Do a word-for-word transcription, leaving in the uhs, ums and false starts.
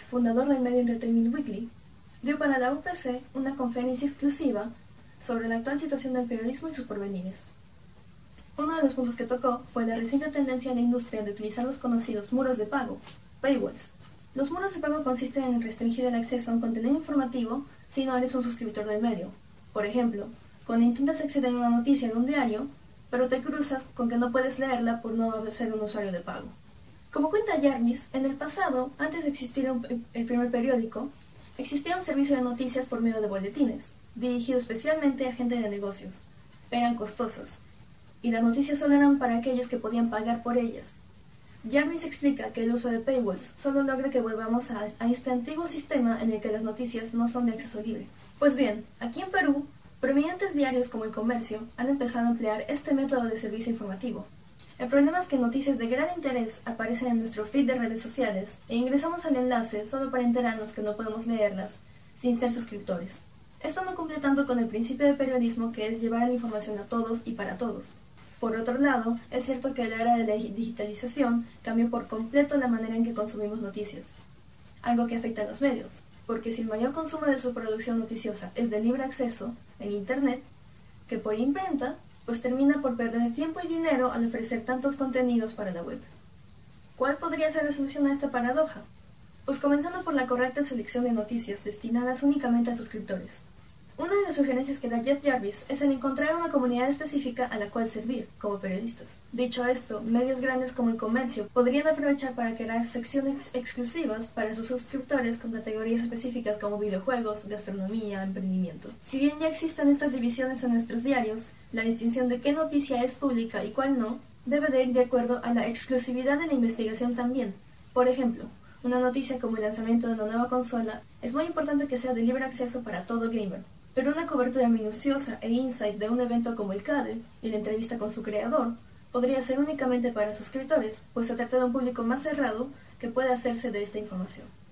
fundador del medio Entertainment Weekly, dio para la U P C una conferencia exclusiva sobre la actual situación del periodismo y sus porvenires. Uno de los puntos que tocó fue la reciente tendencia en la industria de utilizar los conocidos muros de pago, paywalls. Los muros de pago consisten en restringir el acceso a un contenido informativo si no eres un suscriptor del medio. Por ejemplo, cuando intentas acceder a una noticia en un diario, pero te cruzas con que no puedes leerla por no ser un usuario de pago. Como cuenta Jarvis, en el pasado, antes de existir un, el primer periódico, existía un servicio de noticias por medio de boletines, dirigido especialmente a gente de negocios. Eran costosos, y las noticias solo eran para aquellos que podían pagar por ellas. Jarvis explica que el uso de paywalls solo logra que volvamos a, a este antiguo sistema en el que las noticias no son de acceso libre. Pues bien, aquí en Perú, prominentes diarios como El Comercio han empezado a emplear este método de servicio informativo. El problema es que noticias de gran interés aparecen en nuestro feed de redes sociales e ingresamos al enlace solo para enterarnos que no podemos leerlas sin ser suscriptores. Esto no cumple tanto con el principio de periodismo, que es llevar la información a todos y para todos. Por otro lado, es cierto que la era de la digitalización cambió por completo la manera en que consumimos noticias, algo que afecta a los medios, porque si el mayor consumo de su producción noticiosa es de libre acceso en Internet, que por imprenta, pues termina por perder tiempo y dinero al ofrecer tantos contenidos para la web. ¿Cuál podría ser la solución a esta paradoja? Pues comenzando por la correcta selección de noticias destinadas únicamente a suscriptores. Una de las sugerencias que da Jeff Jarvis es el encontrar una comunidad específica a la cual servir, como periodistas. Dicho esto, medios grandes como El Comercio podrían aprovechar para crear secciones exclusivas para sus suscriptores con categorías específicas como videojuegos, gastronomía, emprendimiento. Si bien ya existen estas divisiones en nuestros diarios, la distinción de qué noticia es pública y cuál no, debe de ir de acuerdo a la exclusividad de la investigación también. Por ejemplo, una noticia como el lanzamiento de una nueva consola es muy importante que sea de libre acceso para todo gamer. Pero una cobertura minuciosa e insight de un evento como el CADE y la entrevista con su creador podría ser únicamente para suscriptores, pues se trata de un público más cerrado que puede hacerse de esta información.